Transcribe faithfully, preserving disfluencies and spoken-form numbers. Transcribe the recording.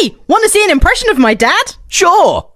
Hey, want to see an impression of my dad? Sure.